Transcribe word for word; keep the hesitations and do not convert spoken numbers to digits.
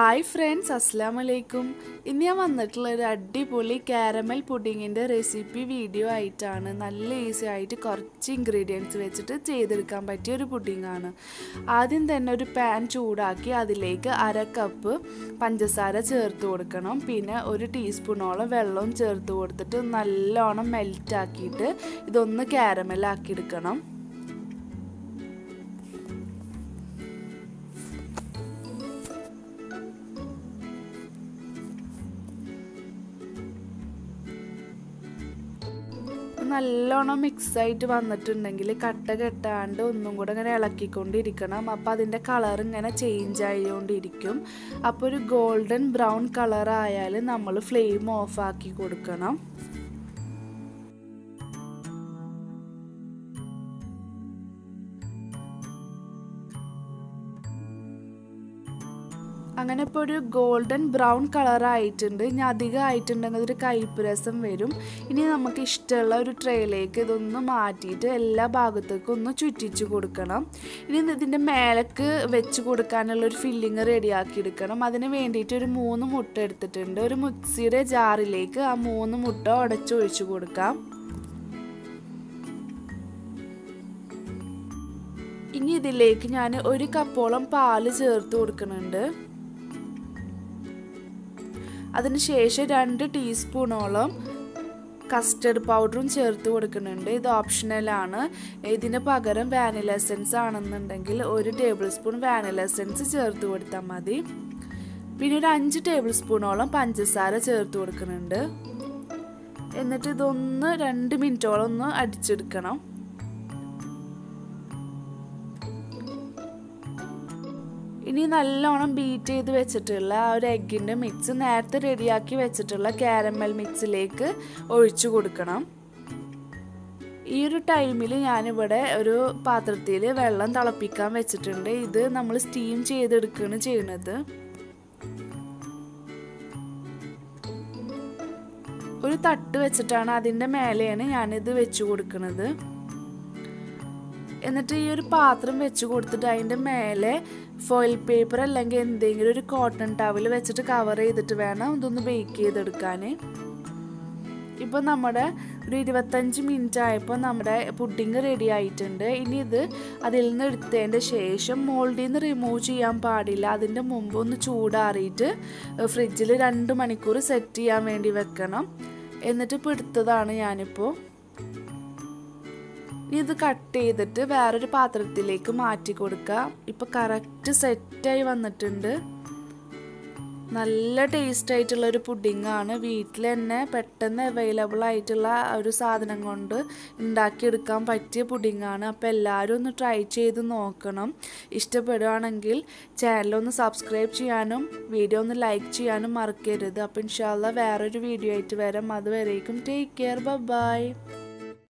Hi friends, Assalamualaikum. ഇന്ന് ഞാൻ വന്നിട്ടുള്ള ഒരു അടിപൊളി കാരമൽ പുഡിങ്ങിന്റെ റെസിപ്പി വീഡിയോ ആയിട്ടാണ്. നല്ല ഈസി ആയിട്ട് കുറച്ച് ഇൻഗ്രീഡിയൻസ് വെച്ചിട്ട് ചെയ്തെടുക്കാൻ പറ്റിയ ഒരു പുഡിംഗ് ആണ്. ആദ്യം തന്നെ ഒരു പാൻ ചൂടാക്കി അതിലേക്ക് അര കപ്പ് പഞ്ചസാര ചേർത്ത് കൊടുക്കണം. പിന്നെ ഒരു ടീസ്പൂണോളം വെള്ളവും ചേർത്ത് കൊടുത്തിട്ട് നല്ലോണം മെൽറ്റ് ആക്കിയിട്ട് ഇതൊന്ന് കാരമൽ ആക്കി എടുക്കണം. നല്ലോണം മിക്സ് ആയിട്ട് വന്നിട്ടുണ്ടെങ്കിൽ കട്ട കെട്ടാണ്ട് ഒന്നും കൂടെ ഇങ്ങനെ ഇളക്കിക്കൊണ്ടിരിക്കണം. അപ്പോൾ അതിൻ്റെ കളർ ഇങ്ങനെ ചേഞ്ച് ആയിക്കൊണ്ടിരിക്കും. അപ്പോൾ ഒരു ഗോൾഡൻ ബ്രൗൺ കളർ ആയാൽ നമ്മൾ ഫ്ലെയിം ഓഫ് ആക്കി കൊടുക്കണം. അങ്ങനെ ഇപ്പോൾ ഒരു ഗോൾഡൻ ബ്രൗൺ കളർ ആയിട്ടുണ്ട്. ഇനി അധികം ആയിട്ടുണ്ടെങ്കിൽ ഒരു കയ്പ്പ് രസം വരും. ഇനി നമുക്ക് ഇഷ്ടമുള്ള ഒരു ട്രേയിലേക്ക് ഇതൊന്ന് മാറ്റിയിട്ട് എല്ലാ ഭാഗത്തേക്കും ഒന്ന് ചുറ്റിച്ച് കൊടുക്കണം. ഇനി ഇതിൻ്റെ മേലേക്ക് വെച്ച് കൊടുക്കാനുള്ളൊരു ഫില്ലിങ് റെഡിയാക്കി എടുക്കണം. അതിന് വേണ്ടിയിട്ട് ഒരു മൂന്ന് മുട്ട എടുത്തിട്ടുണ്ട്. ഒരു മിക്സിയുടെ ജാറിലേക്ക് ആ മൂന്ന് മുട്ട ഉടച്ചൊഴിച്ച് കൊടുക്കാം. ഇനി ഇതിലേക്ക് ഞാൻ ഒരു കപ്പോളം പാല് ചേർത്ത് കൊടുക്കുന്നുണ്ട്. അതിനുശേഷം രണ്ട് ടീസ്പൂണോളം കസ്റ്റർഡ് പൗഡറും ചേർത്ത് കൊടുക്കുന്നുണ്ട്. ഇത് ഓപ്ഷണലാണ്. ഇതിന് പകരം വാനില എസൻസ് ആണെന്നുണ്ടെങ്കിൽ ഒരു ടേബിൾ സ്പൂൺ വാനില എസൻസ് ചേർത്ത് കൊടുത്താൽ മതി. പിന്നെ ഒരു അഞ്ച് ടേബിൾ സ്പൂണോളം പഞ്ചസാര ചേർത്ത് കൊടുക്കുന്നുണ്ട്. എന്നിട്ട് ഇതൊന്ന് രണ്ട് മിനിറ്റോളം ഒന്ന് അടിച്ചെടുക്കണം. ഇനി നല്ലോണം ബീറ്റ് ചെയ്ത് വെച്ചിട്ടുള്ള ആ ഒരു എഗ്ഗിൻ്റെ മിക്സ് നേരത്തെ റെഡിയാക്കി വെച്ചിട്ടുള്ള കാരമൽ മിക്സിലേക്ക് ഒഴിച്ചു കൊടുക്കണം. ഈ ഒരു ടൈമിൽ ഞാനിവിടെ ഒരു പാത്രത്തിൽ വെള്ളം തിളപ്പിക്കാൻ വെച്ചിട്ടുണ്ട്. ഇത് നമ്മൾ സ്റ്റീം ചെയ്തെടുക്കുകയാണ് ചെയ്യുന്നത്. ഒരു തട്ട് വെച്ചിട്ടാണ് അതിൻ്റെ മേലെയാണ് ഞാനിത് വെച്ച് കൊടുക്കുന്നത്. എന്നിട്ട് ഈ ഒരു പാത്രം വെച്ച് കൊടുത്തിട്ട് അതിൻ്റെ മേലെ ഫോയിൽ പേപ്പർ അല്ലെങ്കിൽ എന്തെങ്കിലും ഒരു കോട്ടൺ ടവൽ വെച്ചിട്ട് കവർ ചെയ്തിട്ട് വേണം ഇതൊന്ന് ബേക്ക് ചെയ്തെടുക്കാൻ. ഇപ്പോൾ നമ്മുടെ ഒരു ഇരുപത്തഞ്ച് മിനിറ്റ് ആയപ്പോൾ നമ്മുടെ പുഡിങ് റെഡി ആയിട്ടുണ്ട്. ഇനി ഇത് അതിൽ നിന്ന് എടുത്തതിൻ്റെ ശേഷം മോൾഡിൽ നിന്ന് റിമൂവ് ചെയ്യാൻ പാടില്ല. അതിൻ്റെ മുമ്പ് ഒന്ന് ചൂടാറിയിട്ട് ഫ്രിഡ്ജിൽ രണ്ട് മണിക്കൂർ സെറ്റ് ചെയ്യാൻ വേണ്ടി വെക്കണം. എന്നിട്ട് ഇപ്പോൾ എടുത്തതാണ് ഞാനിപ്പോൾ. ഇത് കട്ട് ചെയ്തിട്ട് വേറൊരു പാത്രത്തിലേക്ക് മാറ്റി കൊടുക്കുക. ഇപ്പോൾ കറക്റ്റ് സെറ്റായി വന്നിട്ടുണ്ട്. നല്ല ടേസ്റ്റ് ആയിട്ടുള്ള ഒരു പുഡിങ്ങാണ്. വീട്ടിൽ തന്നെ പെട്ടെന്ന് അവൈലബിൾ ആയിട്ടുള്ള ഒരു സാധനം കൊണ്ട് ഉണ്ടാക്കിയെടുക്കാൻ പറ്റിയ പുഡിങ്ങാണ്. അപ്പോൾ എല്ലാവരും ഒന്ന് ട്രൈ ചെയ്ത് നോക്കണം. ഇഷ്ടപ്പെടുകയാണെങ്കിൽ ചാനലൊന്ന് സബ്സ്ക്രൈബ് ചെയ്യാനും വീഡിയോ ഒന്ന് ലൈക്ക് ചെയ്യാനും മറക്കരുത്. അപ്പോൾ ഇൻഷാ അല്ലാഹ് വേറൊരു വീഡിയോ ആയിട്ട് വരാം. അതുവരേക്കും ടേക്ക് കെയർ, ബൈ.